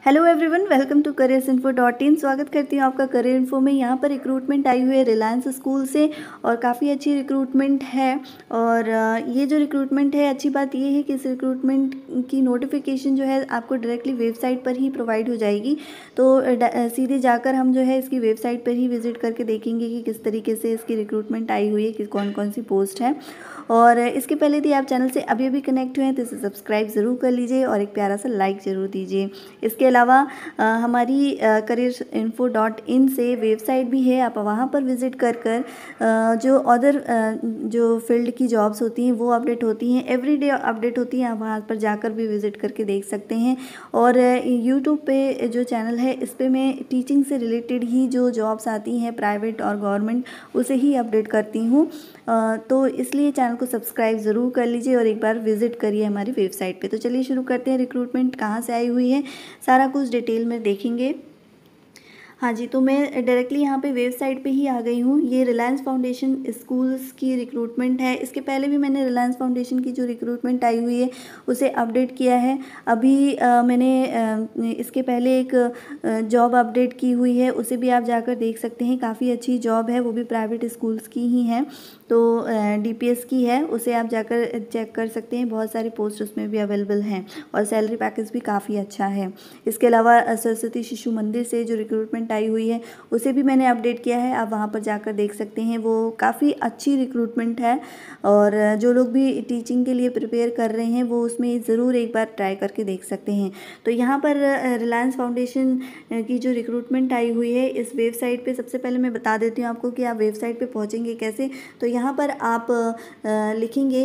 Hello everyone, welcome to careersinfo.in। स्वागत करती हूँ आपका करियर इन्फो में। यहाँ पर रिक्रूटमेंट आई हुई है रिलायंस स्कूल से और काफ़ी अच्छी रिक्रूटमेंट है। और ये जो रिक्रूटमेंट है, अच्छी बात ये है कि इस रिक्रूटमेंट की नोटिफिकेशन जो है आपको डायरेक्टली वेबसाइट पर ही प्रोवाइड हो जाएगी। तो सीधे जाकर हम जो है इसकी वेबसाइट पर ही विजिट करके देखेंगे कि किस तरीके से इसकी रिक्रूटमेंट आई हुई है, कि कौन कौन सी पोस्ट है। और इसके पहले यदि आप चैनल से अभी कनेक्ट हुए हैं तो इसे सब्सक्राइब ज़रूर कर लीजिए और एक प्यारा सा लाइक ज़रूर दीजिए। इसके अलावा हमारी careerinfo.in से वेबसाइट भी है, आप वहाँ पर विज़िट कर जो अदर जो फील्ड की जॉब्स होती हैं वो अपडेट होती हैं, एवरीडे अपडेट होती हैं। आप वहाँ पर जाकर भी विज़िट करके देख सकते हैं। और यूट्यूब पे जो चैनल है इस पे मैं टीचिंग से रिलेटेड ही जो जॉब्स आती हैं प्राइवेट और गवर्नमेंट, उसे ही अपडेट करती हूँ। तो इसलिए चैनल को सब्सक्राइब ज़रूर कर लीजिए और एक बार विज़िट करिए हमारी वेबसाइट पे। तो चलिए शुरू करते हैं। रिक्रूटमेंट कहाँ से आई हुई है सारा कुछ डिटेल में देखेंगे। हाँ जी, तो मैं डायरेक्टली यहाँ पे वेबसाइट पे ही आ गई हूँ। ये रिलायंस फाउंडेशन स्कूल्स की रिक्रूटमेंट है। इसके पहले भी मैंने रिलायंस फाउंडेशन की जो रिक्रूटमेंट आई हुई है उसे अपडेट किया है। अभी मैंने इसके पहले एक जॉब अपडेट की हुई है, उसे भी आप जाकर देख सकते हैं। काफ़ी अच्छी जॉब है, वो भी प्राइवेट स्कूल्स की ही है। तो DPS की है, उसे आप जाकर चेक कर सकते हैं। बहुत सारे पोस्ट उसमें भी अवेलेबल हैं और सैलरी पैकेज भी काफ़ी अच्छा है। इसके अलावा सरस्वती शिशु मंदिर से जो रिक्रूटमेंट आई हुई है उसे भी मैंने अपडेट किया है, आप वहाँ पर जाकर देख सकते हैं। वो काफ़ी अच्छी रिक्रूटमेंट है और जो लोग भी टीचिंग के लिए प्रिपेयर कर रहे हैं वो उसमें ज़रूर एक बार ट्राई करके देख सकते हैं। तो यहाँ पर रिलायंस फाउंडेशन की जो रिक्रूटमेंट आई हुई है इस वेबसाइट पे, सबसे पहले मैं बता देती हूँ आपको कि आप वेबसाइट पे पहुँचेंगे कैसे। तो यहाँ पर आप लिखेंगे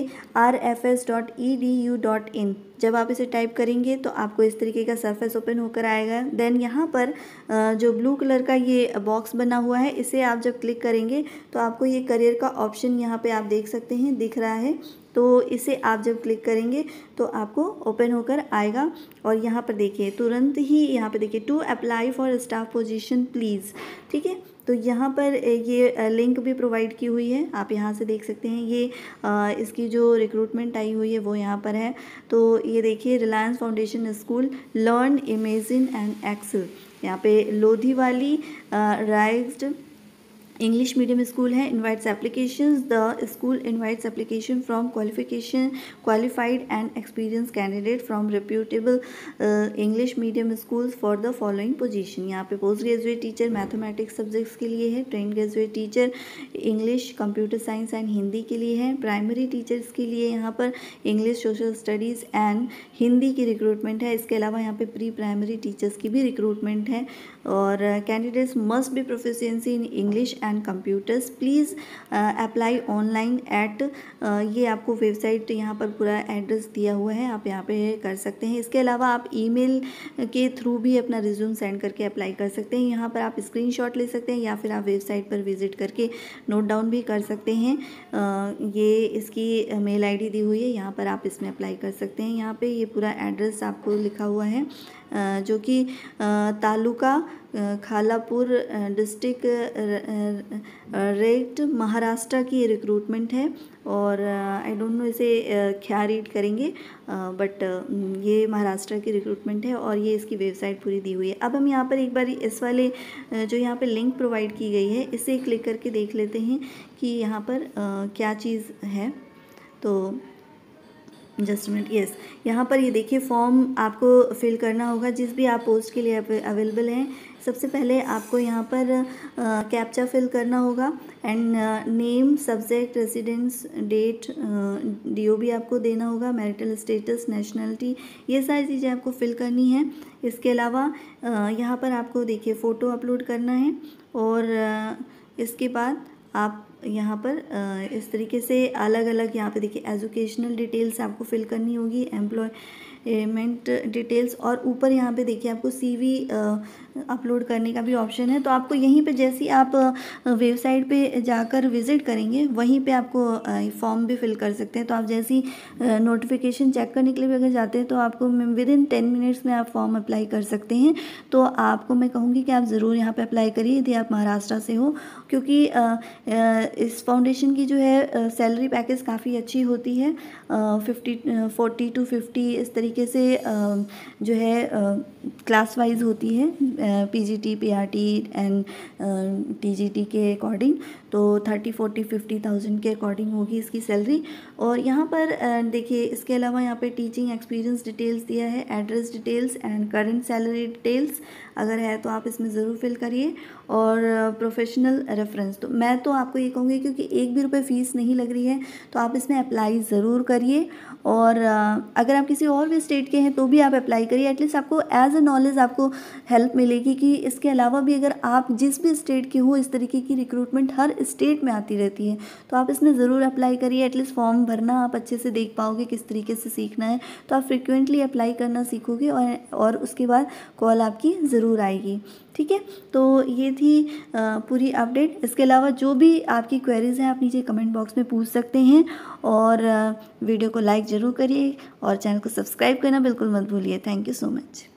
rfs.edu.in। जब आप इसे टाइप करेंगे तो आपको इस तरीके का सरफेस ओपन होकर आएगा। देन यहाँ पर जो ब्लू कलर का ये बॉक्स बना हुआ है, इसे आप जब क्लिक करेंगे तो आपको ये करियर का ऑप्शन यहाँ पे आप देख सकते हैं दिख रहा है। तो इसे आप जब क्लिक करेंगे तो आपको ओपन होकर आएगा और यहाँ पर देखिए तुरंत ही यहाँ पे देखिए to apply for staff position please, ठीक है। तो यहाँ पर ये लिंक भी प्रोवाइड की हुई है, आप यहाँ से देख सकते हैं। ये इसकी जो रिक्रूटमेंट आई हुई है वो यहाँ पर है। तो ये देखिए Reliance foundation school learn imagine and excel, यहाँ पे Lodhivali raised English medium school है। Invites applications, the school invites application from qualified and experience candidate from reputable English medium schools for the following position. यहाँ पे post graduate teacher mathematics subjects के लिए है, train graduate teacher English computer science and Hindi के लिए है, primary teachers के लिए यहाँ पर English social studies and Hindi की रिक्रूटमेंट है। इसके अलावा यहाँ पे प्री प्राइमरी टीचर्स की भी रिक्रूटमेंट है। और candidates must be proficiency in English and computers, please apply online at, ये आपको वेबसाइट यहाँ पर पूरा एड्रेस दिया हुआ है, आप यहाँ पे कर सकते हैं। इसके अलावा आप ईमेल के थ्रू भी अपना रिज्यूम सेंड करके अप्लाई कर सकते हैं। यहाँ पर आप स्क्रीनशॉट ले सकते हैं या फिर आप वेबसाइट पर विजिट करके नोट डाउन भी कर सकते हैं। ये इसकी मेल ID दी हुई है, यहाँ पर आप इसमें अप्लाई कर सकते हैं। यहाँ पे ये पूरा एड्रेस आपको लिखा हुआ है जो कि तालुका खालापुर डिस्ट्रिक्ट रेट महाराष्ट्र की रिक्रूटमेंट है। और आई डोंट नो इसे क्या रीड करेंगे बट ये महाराष्ट्र की रिक्रूटमेंट है और ये इसकी वेबसाइट पूरी दी हुई है। अब हम यहाँ पर एक बार इस वाले जो यहाँ पे लिंक प्रोवाइड की गई है इसे क्लिक करके देख लेते हैं कि यहाँ पर क्या चीज़ है। तो जस्ट मिनट, यस, यहाँ पर ये देखिए फॉर्म आपको फिल करना होगा जिस भी आप पोस्ट के लिए अवेलेबल हैं। सबसे पहले आपको यहाँ पर कैप्चा फिल करना होगा and name, subject, residence, date, DOB आपको देना होगा, मैरिटल स्टेटस, नेशनलिटी, ये सारी चीज़ें आपको फिल करनी है। इसके अलावा यहाँ पर आपको देखिए फ़ोटो अपलोड करना है और इसके बाद आप यहाँ पर इस तरीके से अलग अलग यहाँ पे देखिए एजुकेशनल डिटेल्स आपको फिल करनी होगी, एम्प्लॉयमेंट डिटेल्स, और ऊपर यहाँ पे देखिए आपको CV अपलोड करने का भी ऑप्शन है। तो आपको यहीं पे जैसे ही आप वेबसाइट पे जाकर विज़िट करेंगे वहीं पे आपको फॉर्म भी फिल कर सकते हैं। तो आप जैसे ही नोटिफिकेशन चेक करने के लिए भी अगर जाते हैं तो आपको विदिन 10 मिनट्स में आप फॉर्म अप्लाई कर सकते हैं। तो आपको मैं कहूँगी कि आप ज़रूर यहाँ पे अप्लाई करिए यदि आप महाराष्ट्र से हो, क्योंकि इस फाउंडेशन की जो है सैलरी पैकेज काफ़ी अच्छी होती है। 40 to 50 इस तरीके तरीके से जो है क्लास वाइज होती है, पीजीटी, पीआरटी एंड टीजीटी के अकॉर्डिंग। तो 30, 40, 50,000 के अकॉर्डिंग होगी इसकी सैलरी। और यहाँ पर देखिए इसके अलावा यहाँ पे टीचिंग एक्सपीरियंस डिटेल्स दिया है, address details and current salary details अगर है तो आप इसमें ज़रूर फिल करिए, और प्रोफेशनल रेफरेंस। तो मैं तो आपको ये कहूँगी क्योंकि 1 भी रुपये फ़ीस नहीं लग रही है तो आप इसमें अप्लाई ज़रूर करिए। और अगर आप किसी और भी स्टेट के हैं तो भी आप अप्लाई करिए, एटलीस्ट आपको एज अ नॉलेज आपको हेल्प मिलेगी कि इसके अलावा भी अगर आप जिस भी स्टेट के हो, इस तरीके की रिक्रूटमेंट हर स्टेट में आती रहती है, तो आप इसमें ज़रूर अप्लाई करिए। एटलीस्ट फॉर्म भरना आप अच्छे से देख पाओगे, किस तरीके से सीखना है, तो आप फ्रिक्वेंटली अप्लाई करना सीखोगे और उसके बाद कॉल आपकी ज़रूर आएगी। ठीक है, तो ये थी पूरी अपडेट। इसके अलावा जो भी आपकी क्वेरीज़ हैं आप नीचे कमेंट बॉक्स में पूछ सकते हैं, और वीडियो को लाइक ज़रूर करिए और चैनल को सब्सक्राइब करना बिल्कुल मत भूलिए। Thank you so much.